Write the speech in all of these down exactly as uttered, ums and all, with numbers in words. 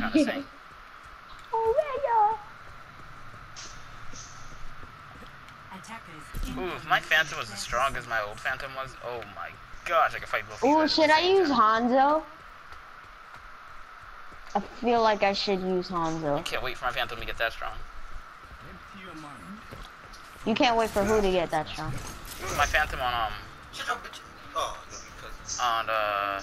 trying to say. Oh, yeah. Ooh, if my Phantom was as strong as my old Phantom was, oh my gosh, I could fight both of you Ooh, guys at should the I same use time. Hanzo? I feel like I should use Hanzo. I can't wait for my Phantom to get that strong. You can't wait for who to get that strong? My Phantom on, um... on, uh...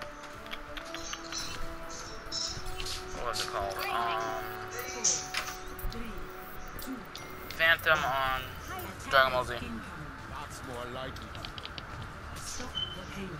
what was it called? Um... Phantom on Dragon Ball Z. That's more like it. Stop the payload.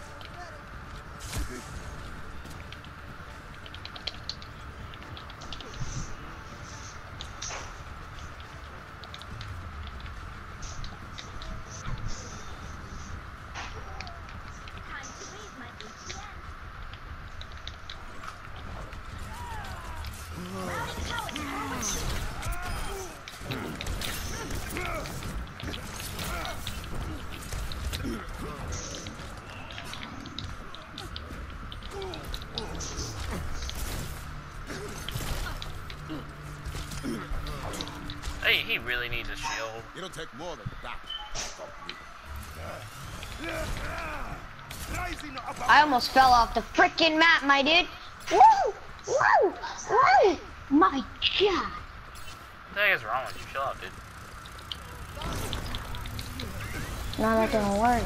Hey, he really needs a shield. It'll take more than that. Stop me. I almost fell off the freaking map, my dude. Woo! Woo! Woo! My God. What the heck is wrong with you? Chill out, dude. Not that gonna work.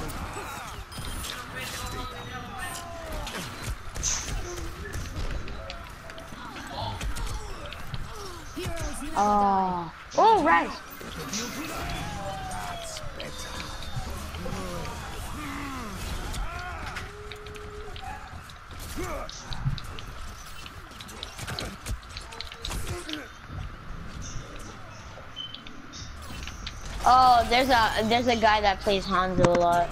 Oh. Oh, right. Oh, there's a there's a guy that plays Hanzo a lot.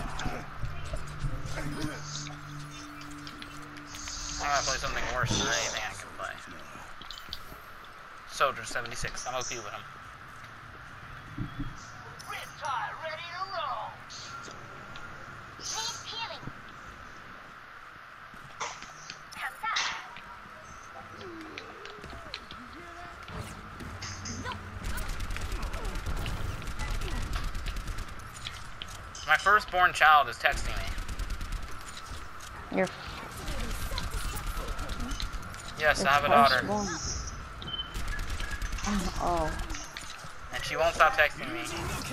I gotta play something worse than anything I can play. Soldier seventy-six. I'm O P with him. Ready to roll. Keep healing. Come back. My firstborn child is texting me. You're Yes, Your I have a daughter. firstborn. Oh. And she won't stop texting me.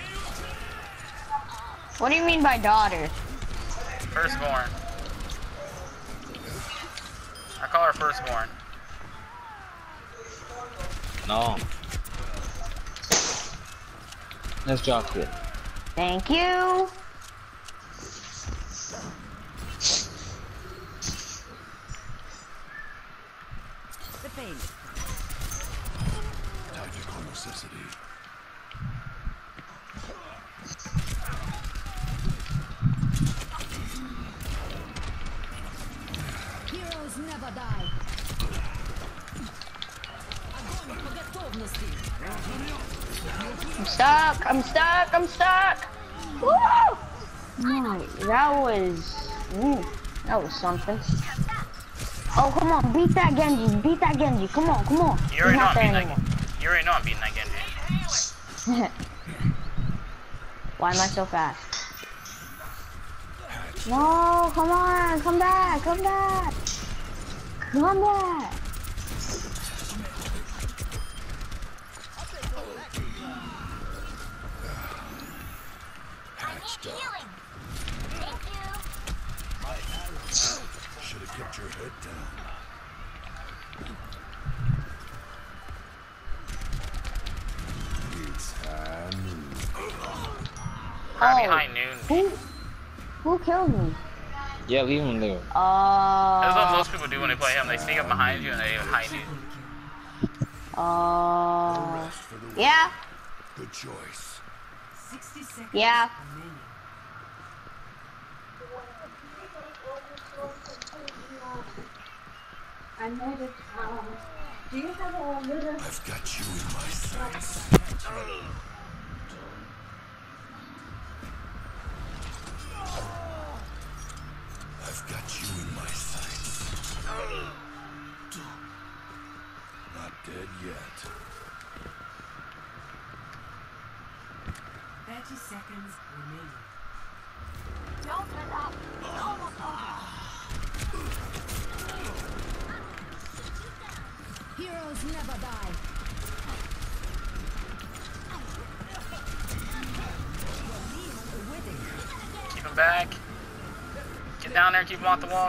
What do you mean by daughter? Firstborn. I call her firstborn. No. Nice job, kid. Thank you. The pain. Tactical necessity. Heroes never die. I'm stuck. I'm stuck. I'm stuck. Woo! No, that was. Ooh, that was something. Oh, come on, beat that Genji. Beat that Genji. Come on, come on. You already He's know not I'm there beating anymore. that. You already know I'm beating that Genji. Why am I so fast? No, come on, come back, come back. Come back. Healing. Thank you. Should have kept your head down. It's high noon. Probably Oh. high noon. Who, who killed me? Yeah, leave him there. That's what Uh. most people do when they play him. They sneak up behind you and they hide you. Uh. Rest for the Yeah. good choice. sixty seconds Yeah. remaining. I made it. Um, do you have a little? I've got you in my sights. I've got you in my sights. dead yet. thirty seconds remaining. Don't let up. It's almost over. Heroes never die. Keep him back. Get down there, keep him off the wall.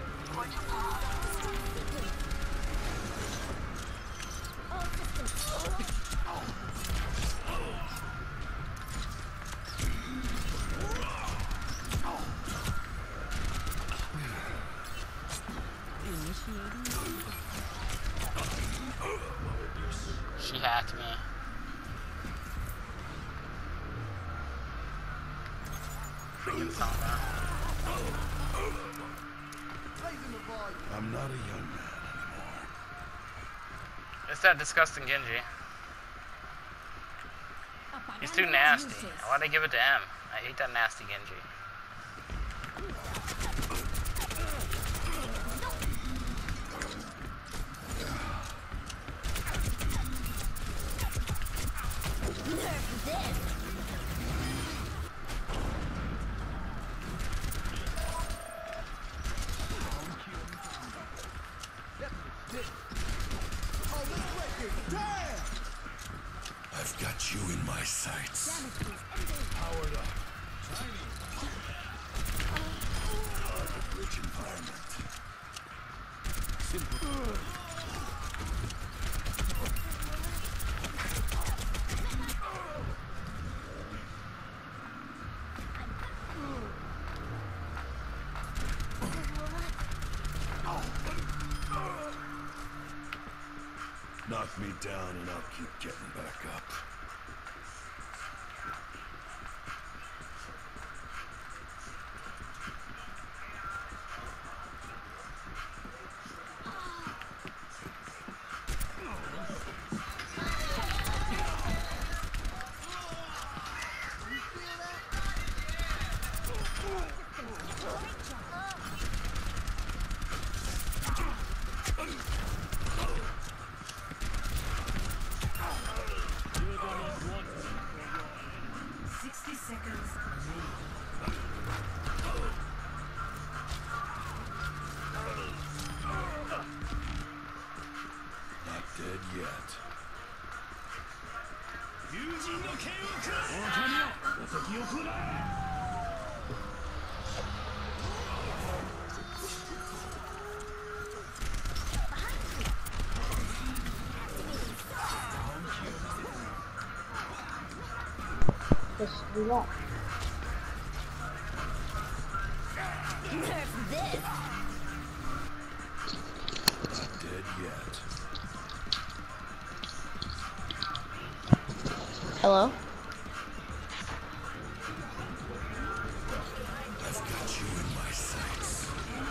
She hacked me. Freaking Sombra. I'm not a young man anymore. It's that disgusting Genji. He's too nasty. Why'd they give it to M? I hate that nasty Genji. I've got you in my sights. Powered up. Rich environment. Simple. Knock me down and I'll keep getting back up. sixty seconds remaining. Not dead yet. Just do that. Not dead yet. Hello? I've got you in my sights.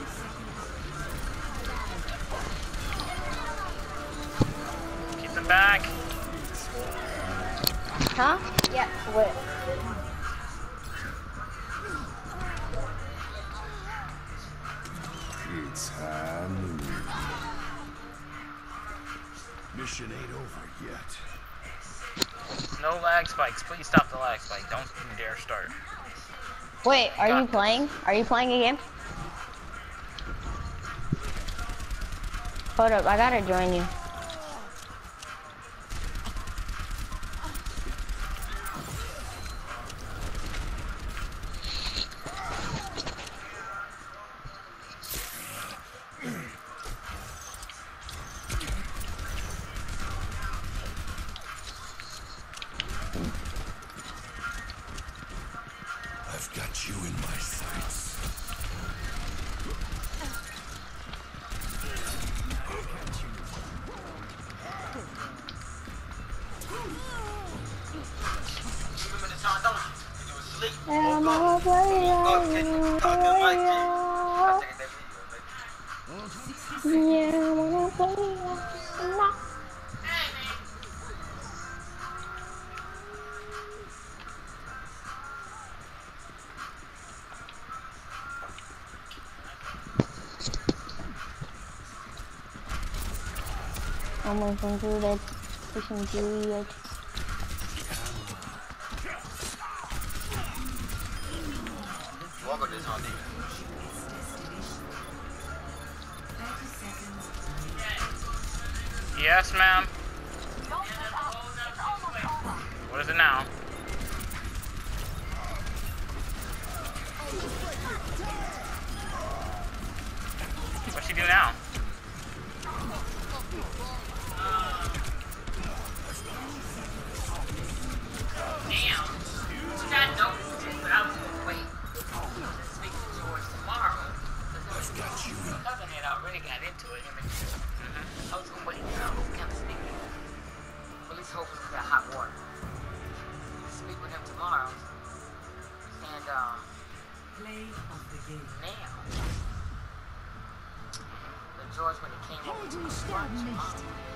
Keep them back. Huh? Yeah, wait. It's high noon. Mission ain't over yet. No lag spikes. Please stop the lag spike. Don't you dare start. Wait, are Got you this. playing? Are you playing a game? Hold up, I gotta join you. I've got you in my sights. I'm a player, yeah, I'm a player. Almost included. Bisschen period. Walk with this on me. thirty seconds. Yes, ma'am. Don't let up. It's almost over. What is it now? What's she do now? Damn. You got noticed it, but I was gonna wait to speak to George tomorrow. Because my cousin had already got into it. Him and I was gonna wait until I was kind of speaking. At least hoping for that hot water. Speak with him tomorrow. And um, Play of the game. now, the George when he came over to the front,